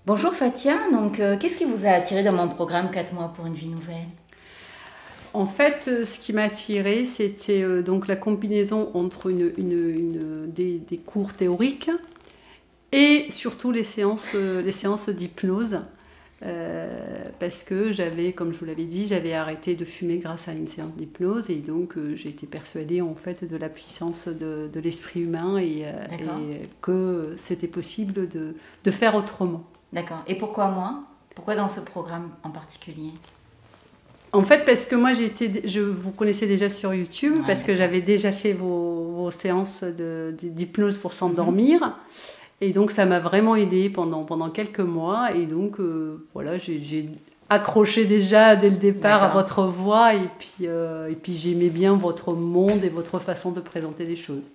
Bonjour Fatia, donc qu'est-ce qui vous a attiré dans mon programme 4 mois pour une vie nouvelle? En fait, ce qui m'a attirée, c'était donc la combinaison entre des cours théoriques et surtout les séances d'hypnose. Parce que j'avais, comme je vous l'avais dit, j'avais arrêté de fumer grâce à une séance d'hypnose et donc j'ai été persuadée en fait de la puissance de l'esprit humain et que c'était possible de faire autrement. D'accord. Et pourquoi moi? Pourquoi dans ce programme en particulier? En fait, parce que moi, je vous connaissais déjà sur YouTube, parce que j'avais déjà fait vos séances d'hypnose pour s'endormir. Et donc, ça m'a vraiment aidée pendant quelques mois. Et donc, voilà, j'ai accroché déjà dès le départ à votre voix. Et puis j'aimais bien votre monde et votre façon de présenter les choses.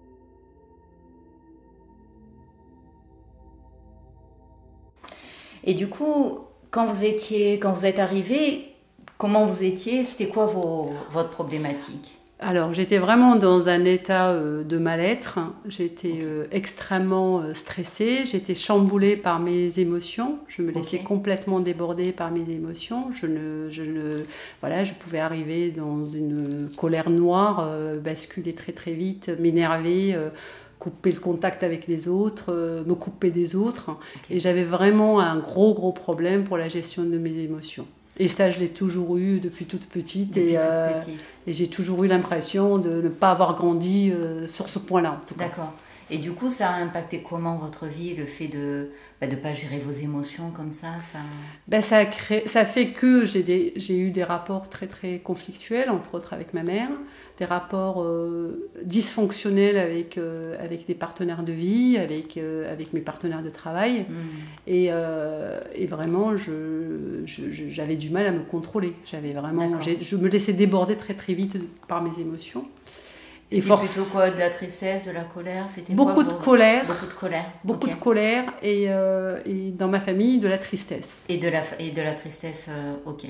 Et du coup, quand vous êtes arrivé, comment vous étiez? C'était quoi votre problématique? Alors, j'étais vraiment dans un état de mal-être. J'étais extrêmement stressée. J'étais chamboulée par mes émotions. Je me laissais complètement déborder par mes émotions. Voilà, je pouvais arriver dans une colère noire, basculer très très vite, m'énerver, couper le contact avec les autres, me couper des autres. Et j'avais vraiment un gros problème pour la gestion de mes émotions. Et ça, je l'ai toujours eu depuis toute petite. Et j'ai toujours eu l'impression de ne pas avoir grandi sur ce point-là, en tout cas. D'accord. Et du coup, ça a impacté comment votre vie, le fait de ne pas gérer vos émotions comme ça? Ça fait que j'ai eu des rapports très, très conflictuels, entre autres avec ma mère, des rapports dysfonctionnels avec des partenaires de vie, avec mes partenaires de travail. Et vraiment, j'avais du mal à me contrôler. Je me laissais déborder très, très vite par mes émotions. C'était plutôt quoi? De la tristesse, de la colère? Beaucoup de colère. Beaucoup de colère. Beaucoup de colère et dans ma famille, de la tristesse. Et de la tristesse, ok.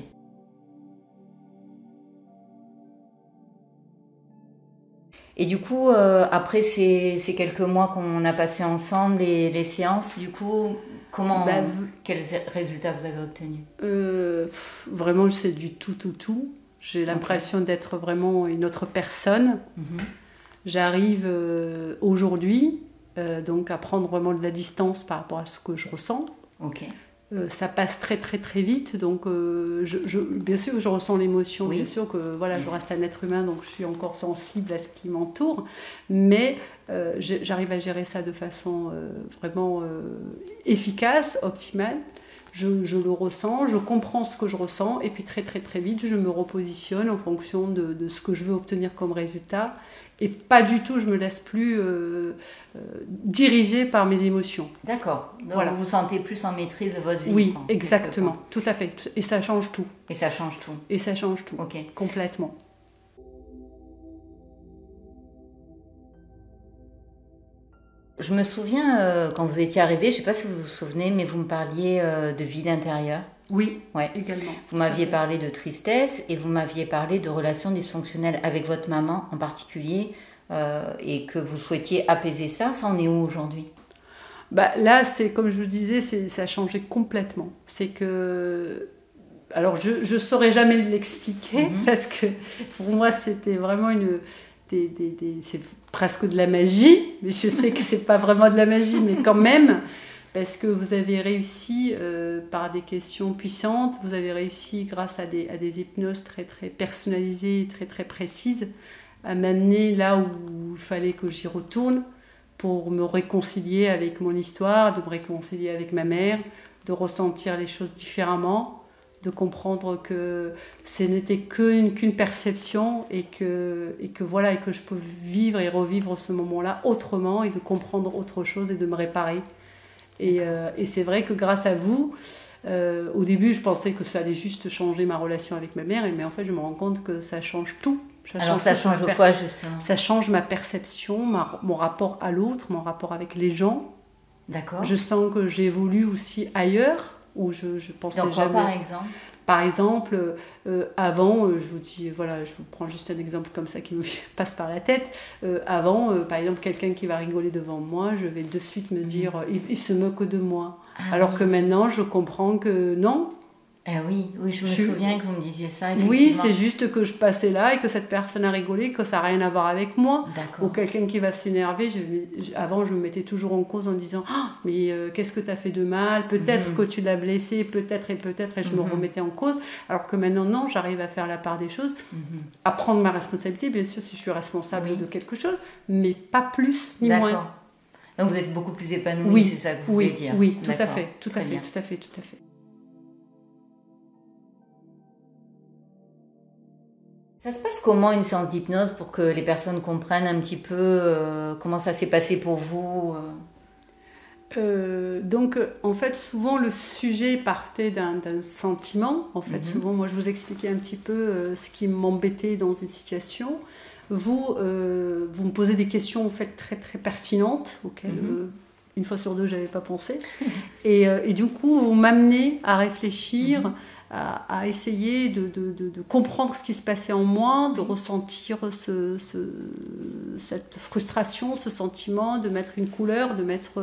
Et du coup, après ces quelques mois qu'on a passés ensemble, les séances, du coup, quels résultats vous avez obtenus? Vraiment, c'est du tout. J'ai l'impression d'être vraiment une autre personne. J'arrive aujourd'hui donc à prendre vraiment de la distance par rapport à ce que je ressens. Ça passe très vite, donc bien sûr que je ressens l'émotion, bien sûr que voilà, je reste un être humain, donc je suis encore sensible à ce qui m'entoure, mais j'arrive à gérer ça de façon vraiment efficace, optimale. Je le ressens, je comprends ce que je ressens, et puis très vite, je me repositionne en fonction de ce que je veux obtenir comme résultat. Et pas du tout, je me laisse plus diriger par mes émotions. D'accord. Donc vous vous sentez plus en maîtrise de votre vie. Oui, exactement, tout à fait. Et ça change tout. Et ça change tout. Et ça change tout, complètement. Je me souviens, quand vous étiez arrivée, je ne sais pas si vous vous souvenez, mais vous me parliez de vide intérieure. Oui, également. Vous m'aviez parlé de tristesse et vous m'aviez parlé de relations dysfonctionnelles avec votre maman en particulier et que vous souhaitiez apaiser ça. Ça en est où aujourd'hui? Là, c'est comme je vous disais, ça a changé complètement. C'est que... Alors, je ne saurais jamais l'expliquer parce que pour moi, c'était vraiment c'est presque de la magie, mais je sais que c'est pas vraiment de la magie, mais quand même, parce que vous avez réussi par des questions puissantes, vous avez réussi grâce à des hypnoses très personnalisées, très précises, à m'amener là où il fallait que j'y retourne pour me réconcilier avec mon histoire, de me réconcilier avec ma mère, de ressentir les choses différemment, de comprendre que ce n'était qu'une perception et que je peux vivre et revivre ce moment-là autrement et de comprendre autre chose et de me réparer. Et c'est vrai que grâce à vous, au début je pensais que ça allait juste changer ma relation avec ma mère, mais en fait je me rends compte que ça change tout. Alors ça change quoi justement? Ça change ma perception, mon rapport à l'autre, mon rapport avec les gens. D'accord. Je sens que j'évolue aussi ailleurs. Où je pensais dans quoi, jamais. Par exemple? Par exemple, avant, je vous dis, voilà, je vous prends juste un exemple comme ça qui me passe par la tête. Avant, par exemple, quelqu'un qui va rigoler devant moi, je vais de suite me dire, il se moque de moi. Alors que maintenant, je comprends que non. Oui, je me souviens que vous me disiez ça. Oui, c'est juste que je passais là et que cette personne a rigolé, que ça n'a rien à voir avec moi. Ou quelqu'un qui va s'énerver, avant je me mettais toujours en cause en disant mais qu'est-ce que tu as fait de mal, peut-être que tu l'as blessé, peut-être et je me remettais en cause. Alors que maintenant, non, j'arrive à faire la part des choses, à prendre ma responsabilité, bien sûr, si je suis responsable de quelque chose, mais pas plus ni moins. Donc vous êtes beaucoup plus épanouie, c'est ça que vous voulez dire. Oui, tout à fait, tout à fait. Ça se passe comment une séance d'hypnose pour que les personnes comprennent un petit peu comment ça s'est passé pour vous Donc, en fait, souvent le sujet partait d'un sentiment. En fait, souvent, moi, je vous expliquais un petit peu ce qui m'embêtait dans une situation. Vous me posez des questions en fait très très pertinentes auxquelles une fois sur deux j'avais pas pensé. Et du coup, vous m'amenez à réfléchir. À essayer de comprendre ce qui se passait en moi, de ressentir cette frustration, ce sentiment, de mettre une couleur,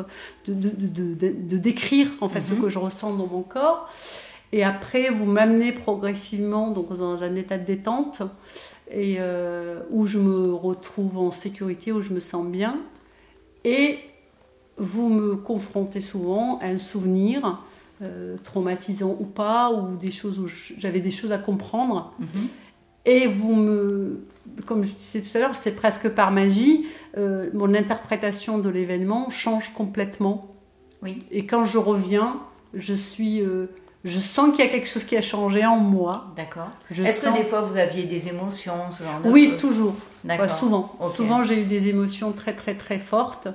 de décrire en fait ce que je ressens dans mon corps. Et après, vous m'amenez progressivement donc, dans un état de détente et, où je me retrouve en sécurité, où je me sens bien. Et vous me confrontez souvent à un souvenir traumatisant ou pas, ou des choses où j'avais des choses à comprendre. Et comme je disais tout à l'heure, c'est presque par magie, mon interprétation de l'événement change complètement. Et quand je reviens, je sens qu'il y a quelque chose qui a changé en moi. D'accord. Est-ce que des fois vous aviez des émotions, ce genre de choses ? Oui, toujours. D'accord. Souvent. Souvent, j'ai eu des émotions très, très, très fortes.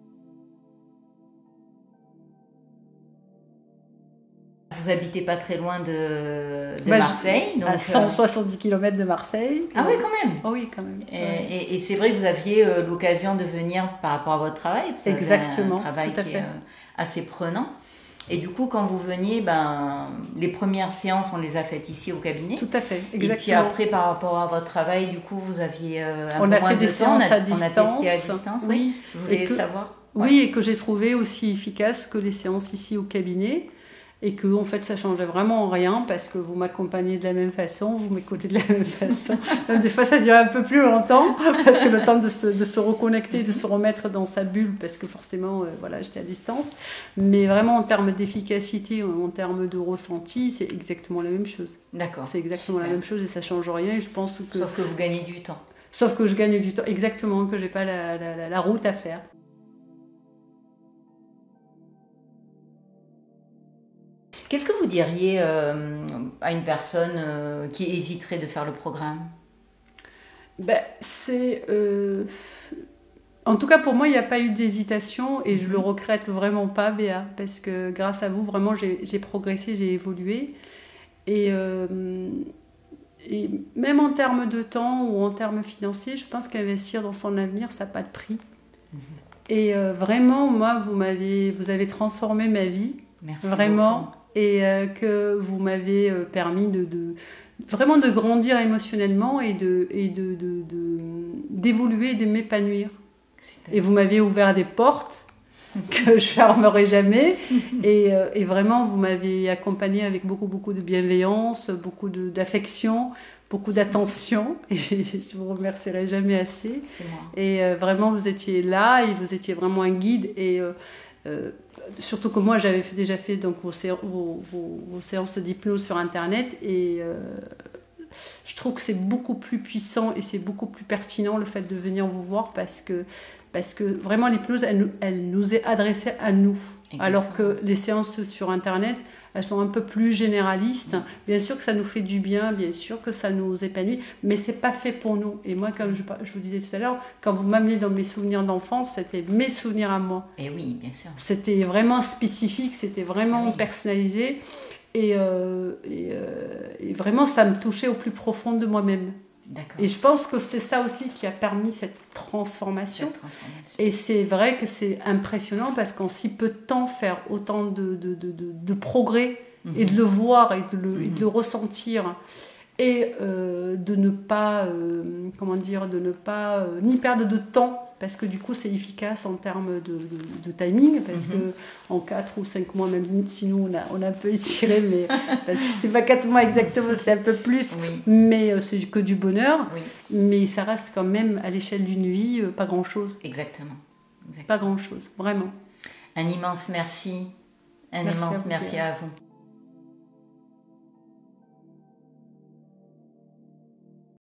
Vous habitez pas très loin de Marseille. Donc, à 170 km de Marseille. Ah oui, quand même. Oh oui, quand même. Et c'est vrai que vous aviez l'occasion de venir par rapport à votre travail. Parce que exactement. Un travail qui est assez prenant. Et du coup, quand vous veniez, les premières séances, on les a faites ici au cabinet. Tout à fait, exactement. Et puis après, par rapport à votre travail, du coup, vous aviez on a fait des séances à distance. On a testé à distance, oui. Je voulais savoir. Oui, et que j'ai trouvé aussi efficace que les séances ici au cabinet. Et que en fait ça changeait vraiment rien parce que vous m'accompagnez de la même façon, vous m'écoutez de la même façon. Même des fois ça dure un peu plus longtemps parce que le temps de se reconnecter, de se remettre dans sa bulle parce que forcément voilà, j'étais à distance. Mais vraiment en termes d'efficacité, en termes de ressenti, c'est exactement la même chose. D'accord. C'est exactement la même chose et ça change rien. Et je pense que... Sauf que vous gagnez du temps. Sauf que je gagne du temps, exactement, que j'ai pas la route à faire. Qu'est-ce que vous diriez à une personne qui hésiterait de faire le programme ? En tout cas, pour moi, il n'y a pas eu d'hésitation et je ne le regrette vraiment pas, Béa, parce que grâce à vous, vraiment, j'ai progressé, j'ai évolué. Et même en termes de temps ou en termes financiers, je pense qu'investir dans son avenir, ça n'a pas de prix. Et vraiment, moi, vous avez transformé ma vie. Merci vraiment. Beaucoup. Et que vous m'avez permis vraiment de grandir émotionnellement et d'évoluer et de m'épanouir. Super. Et vous m'avez ouvert des portes que je fermerai jamais. Et vraiment, vous m'avez accompagnée avec beaucoup, beaucoup de bienveillance, beaucoup d'affection, beaucoup d'attention. Et je vous remercierai jamais assez. C'est moi. Et vraiment, vous étiez là et vous étiez vraiment un guide. Et surtout que moi, j'avais déjà fait donc, vos séances d'hypnose sur Internet et je trouve que c'est beaucoup plus puissant et c'est beaucoup plus pertinent le fait de venir vous voir parce que vraiment l'hypnose, elle nous est adressée à nous. Exactement. Alors que les séances sur Internet, elles sont un peu plus généralistes. Bien sûr que ça nous fait du bien, bien sûr que ça nous épanouit, mais c'est pas fait pour nous. Et moi, comme je vous disais tout à l'heure, quand vous m'amenez dans mes souvenirs d'enfance, c'était mes souvenirs à moi. Et oui, bien sûr. C'était vraiment spécifique, c'était vraiment personnalisé. Et vraiment, ça me touchait au plus profond de moi-même. D'accord. Et je pense que c'est ça aussi qui a permis cette transformation. Et c'est vrai que c'est impressionnant parce qu'en si peu de temps, faire autant de progrès et de le voir et de le ressentir et de ne pas, ni perdre de temps, parce que du coup c'est efficace en termes de timing, parce que en 4 ou 5 mois, même si nous on a un peu étiré, mais c'était pas 4 mois exactement, c'était un peu plus, mais c'est que du bonheur, mais ça reste quand même à l'échelle d'une vie pas grand chose. Exactement. Pas grand chose, vraiment. Un immense merci. Un immense merci à vous.